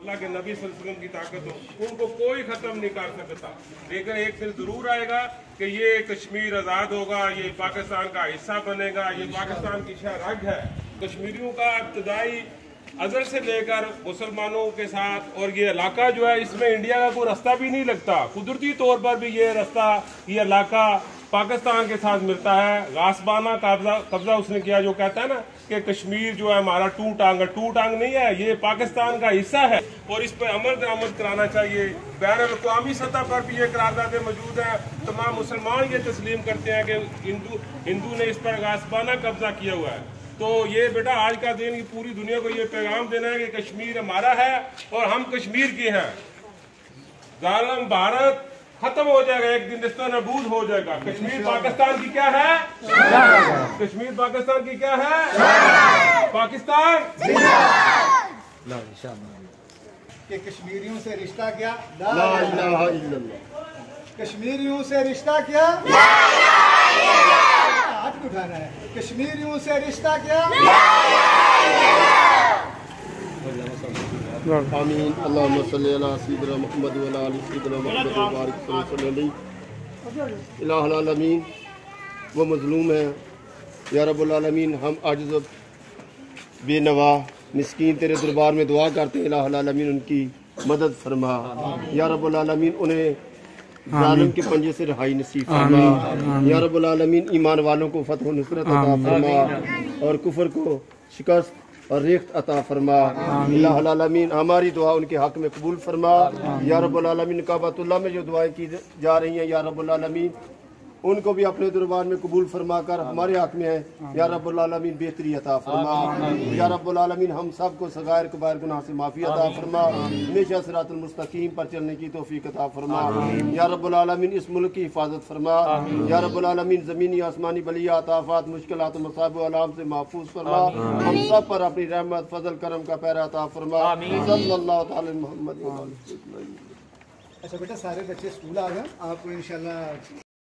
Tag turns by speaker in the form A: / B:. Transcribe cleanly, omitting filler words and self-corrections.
A: अल्लाह के नबी सल्लल्लाहु अलैहि वसल्लम की ताकत हो, उनको कोई खत्म नहीं कर सकता। लेकिन एक दिन जरूर आएगा कि ये कश्मीर आज़ाद होगा, ये पाकिस्तान का हिस्सा बनेगा, ये पाकिस्तान की शहरग है। कश्मीरियों का इब्तदाई अजल से लेकर मुसलमानों के साथ, और ये इलाका जो है इसमें इंडिया का कोई रास्ता भी नहीं लगता। कुदरती तौर पर भी ये रास्ता, ये इलाका पाकिस्तान के साथ मिलता है। गासबाना कब्जा उसने किया, जो कहता है ना कि कश्मीर जो है हमारा टू टांग है, टू टांग नहीं है, ये पाकिस्तान का हिस्सा है और इस पर अमल दरामद कराना चाहिए। बैन अवी सतह पर भी ये करारदादें मौजूद है। तमाम मुसलमान ये तस्लीम करते हैं कि हिंदू ने इस पर गासबाना कब्जा किया हुआ है। तो ये बेटा आज का दिन पूरी दुनिया को ये पैगाम देना है कि कश्मीर हमारा है और हम कश्मीर के हैं। जालिम भारत खत्म हो जाएगा एक दिन, रिश्ता नबूद हो जाएगा। कश्मीर पाकिस्तान की क्या है? कश्मीर पाकिस्तान की क्या है? पाकिस्तान
B: कि कश्मीरियों से रिश्ता क्या? ला इलाहा इल्लल्लाह। कश्मीरियों से रिश्ता क्या? हाथ उठाना है। कश्मीरियों से रिश्ता क्या?
C: आमीन। अल्लाहुम्मा सल्ली अला सय्यिदिना मुहम्मद व अला आलि सय्यिदिना मुहम्मद व बारिक सल्लल्लाहु इलाहुल आलमीन। वो मज़लूम है या रब्बुल आलमीन, हम आजिज़ बेनवा मिस्कीन तेरे दरबार में दुआ करते हैं। इलाहुल आलमीन उनकी मदद फरमा या रब्बुल आलमीन, उन्हें जालिम के पंजे से रहाई नसीब फरमा या रब्बुल आलमीन। ईमान वालों को फतह नुसरत अता फरमा और कुफर को शिकस्त और रेख्त अता फरमा। इलाहुल आलमीन हमारी दुआ उनके हक में कबूल फरमा या रब्बुल आलमीन। काबतुल्लाह में जो दुआएं की जा रही हैं या रब्बुल आलमीन, उनको भी अपने दरबार में कबूल फरमा कर हमारे हक में है या रब्बुल आलमीन बेहतरी अता फरमा या रब्बुल आलमीन। हम सब को सगायर कबायर गुनाह से माफ़ी अता फरमा, हमेशा सिरातुल मुस्तकीम पर चलने की तौफीक अता फरमा या रब्बुल आलमीन। इस मुल्क की हिफाजत फरमा या रब्बुल आलमीन। ज़मीनी आसमानी बलियात आफात मुश्किलात मसाइब अलाम से महफूज फरमा। हम सब पर अपनी रहमत फजल करम का पैरा अता फरमा। सल्लल्लाहु तआला मुहम्मद।
B: अच्छा बेटा, सारे बच्चे स्कूल आ गए, आपको इंशाल्लाह